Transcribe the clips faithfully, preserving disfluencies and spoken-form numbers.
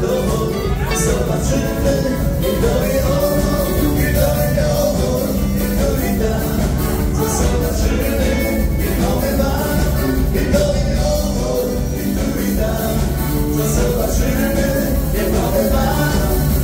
tobą zobaczymy i to i owo, i to i owo, i tu i tam. Co zobaczymy i nowy bar, i to i owo, i tu i tam. Co zobaczymy i nowy bar.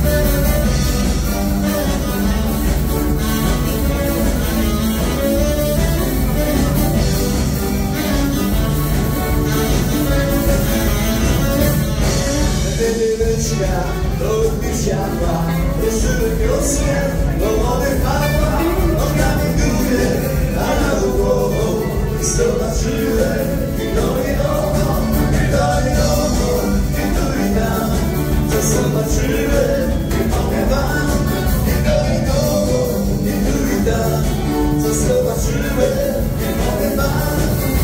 Do ubić światła, ruszyły wiosnę, do wody padła, nogami w górę, a na głową zobaczyłem i to i owo, i to i owo, i tu i tam. Co zobaczyłem i powiem wam, i to i owo, i tu i tam. Co zobaczyłem i powiem wam.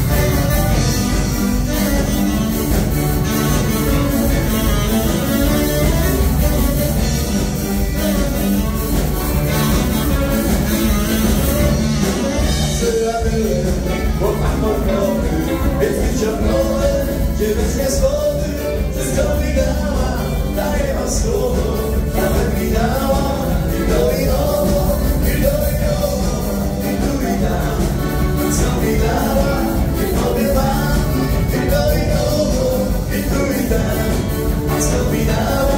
Chłopak mokrony, więc wyciągnąłem cię bez niezgody. Wszystko mi dała, daję wam słowo, nawet mi dała. I to i owo, i to i owo, i tu i tam. Co mi dała, i powiem wam. I to i owo, i tu i tam. Co mi dała.